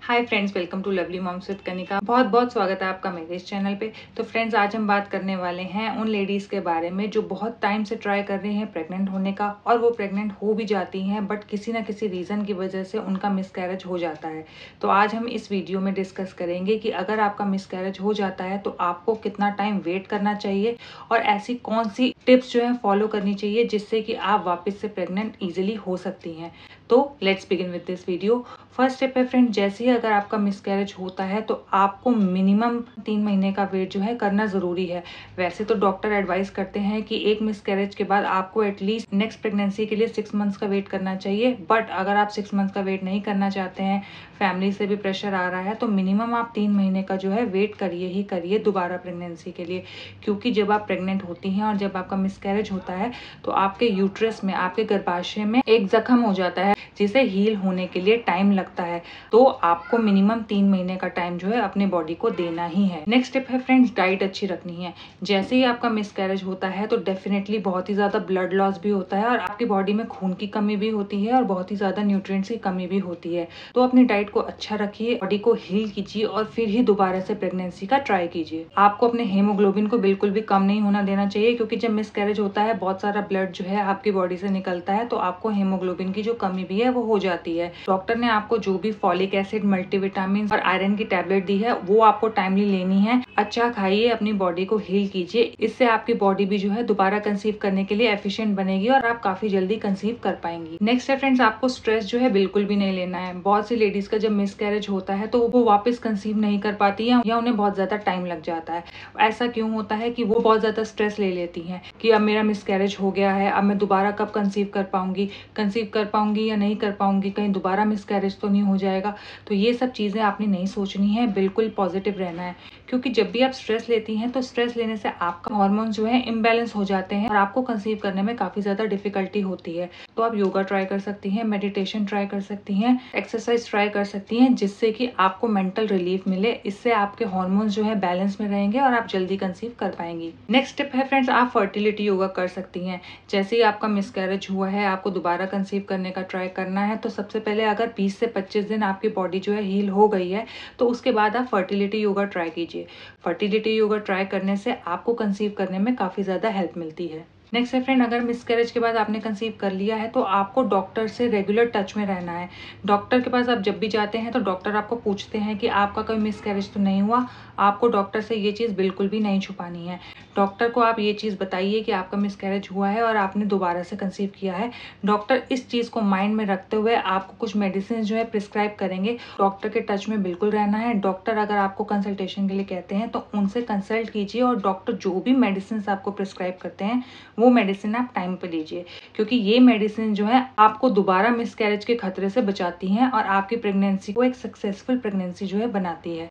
Hi friends, welcome to lovely moms with Kanika. बहुत बहुत स्वागत है आपका मेरे इस चैनल पे। तो फ्रेंड्स, आज हम बात करने वाले हैं उन लेडीज के बारे में जो बहुत टाइम से ट्राई कर रही हैं प्रेग्नेंट होने का, और वो प्रेग्नेंट हो भी जाती हैं बट किसी ना किसी रीजन की वजह से उनका मिसकैरेज हो जाता है। तो आज हम इस वीडियो में डिस्कस करेंगे कि अगर आपका मिसकैरेज हो जाता है तो आपको कितना टाइम वेट करना चाहिए और ऐसी कौन सी टिप्स जो है फॉलो करनी चाहिए जिससे कि आप वापस से प्रेग्नेंट इजिली हो सकती हैं। तो let's begin with this video. First step है फ्रेंड, जैसे ही अगर आपका मिसकैरेज होता है तो आपको मिनिमम 3 महीने का वेट जो है करना ज़रूरी है। वैसे तो डॉक्टर एडवाइस करते हैं कि एक मिसकैरेज के बाद आपको एटलीस्ट नेक्स्ट प्रेगनेंसी के लिए 6 मंथ्स का वेट करना चाहिए, बट अगर आप 6 मंथ्स का वेट नहीं करना चाहते हैं, फैमिली से भी प्रेशर आ रहा है, तो मिनिमम आप 3 महीने का जो है वेट करिए ही करिए दोबारा प्रेगनेंसी के लिए। क्योंकि जब आप प्रेग्नेंट होती हैं और जब आपका मिसकैरेज होता है तो आपके यूट्रस में, आपके गर्भाशय में एक जख्म हो जाता है जिसे हील होने के लिए टाइम लगता है। तो आपको मिनिमम 3 महीने का टाइम जो है अपने बॉडी को देना ही है। नेक्स्ट स्टेप है फ्रेंड्स, डाइट अच्छी रखनी है। जैसे ही आपका मिसकैरेज होता है तो डेफिनेटली बहुत ही ज्यादा ब्लड लॉस भी होता है और आपकी बॉडी में खून की कमी भी होती है और बहुत ही ज्यादा न्यूट्रिएंट्स की कमी भी होती है। तो अपनी डाइट को अच्छा रखिए, बॉडी को हील कीजिए और फिर ही दोबारा से प्रेगनेंसी का ट्राई कीजिए। आपको अपने हेमोग्लोबिन को बिल्कुल भी कम नहीं होना देना चाहिए, क्योंकि जब मिसकैरेज होता है बहुत सारा ब्लड जो है आपकी बॉडी से निकलता है, तो आपको हेमोग्लोबिन की जो कमी भी है वो हो जाती है। डॉक्टर ने आपको जो भी फॉलिक एसिड, मल्टीविटामिन और आयरन की टैबलेट दी है वो आपको टाइमली लेनी है। अच्छा खाइए, अपनी बॉडी को हील कीजिए, इससे आपकी बॉडी भी जो है दोबारा कंसीव करने के लिए एफिशिएंट बनेगी और आप काफी जल्दी कंसीव कर पाएंगी। नेक्स्ट है फ्रेंड्स, आपको स्ट्रेस जो है बिल्कुल भी नहीं लेना है। बहुत सी लेडीज का जब मिसकैरेज होता है तो वो वापस कंसीव नहीं कर पाती है या उन्हें बहुत ज्यादा टाइम लग जाता है। ऐसा क्यों होता है कि वो बहुत ज्यादा स्ट्रेस ले लेती हैं कि अब मेरा मिसकैरेज हो गया है, अब मैं दोबारा कब कंसीव कर पाऊंगी या नहीं कर पाऊंगी, कहीं दोबारा मिसकैरेज तो नहीं हो जाएगा। तो ये सब चीजें आपने नहीं सोचनी है, बिल्कुल पॉजिटिव रहना है। क्योंकि जब भी आप स्ट्रेस लेती हैं तो स्ट्रेस लेने से आपका हार्मोन जो है इम्बैलेंस हो जाते हैं और आपको कंसीव करने में काफी ज्यादा डिफिकल्टी होती है। तो आप योगा ट्राई कर सकती हैं, मेडिटेशन ट्राई कर सकती हैं, एक्सरसाइज ट्राई कर सकती हैं, जिससे कि आपको मेंटल रिलीफ मिले। इससे आपके हार्मोन्स जो है बैलेंस में रहेंगे और आप जल्दी कंसीव कर पाएंगी। नेक्स्ट स्टेप है फ्रेंड्स, आप फर्टिलिटी योगा कर सकती हैं। जैसे ही आपका मिसकैरेज हुआ है, आपको दोबारा कंसीव करने का ट्राई करना है, तो सबसे पहले अगर 20 से 25 दिन आपकी बॉडी जो है हील हो गई है तो उसके बाद आप फर्टिलिटी योगा ट्राई कीजिए। फर्टिलिटी योगा ट्राई करने से आपको कंसीव करने में काफी ज्यादा हेल्प मिलती है। नेक्स्ट है फ्रेंड, अगर मिसकैरेज के बाद आपने कंसीव कर लिया है तो आपको डॉक्टर से रेगुलर टच में रहना है। डॉक्टर के पास आप जब भी जाते हैं तो डॉक्टर आपको पूछते हैं कि आपका कोई मिसकैरेज तो नहीं हुआ। आपको डॉक्टर से ये चीज़ बिल्कुल भी नहीं छुपानी है। डॉक्टर को आप ये चीज़ बताइए कि आपका मिसकैरेज हुआ है और आपने दोबारा से कंसीव किया है। डॉक्टर इस चीज़ को माइंड में रखते हुए आपको कुछ मेडिसिन जो है प्रिस्क्राइब करेंगे। डॉक्टर के टच में बिल्कुल रहना है। डॉक्टर अगर आपको कंसल्टेशन के लिए कहते हैं तो उनसे कंसल्ट कीजिए और डॉक्टर जो भी मेडिसिन आपको प्रिस्क्राइब करते हैं वो मेडिसिन आप टाइम पे लीजिए, क्योंकि ये मेडिसिन जो है आपको दोबारा मिसकैरेज के खतरे से बचाती हैं और आपकी प्रेगनेंसी को एक सक्सेसफुल प्रेगनेंसी जो है बनाती है।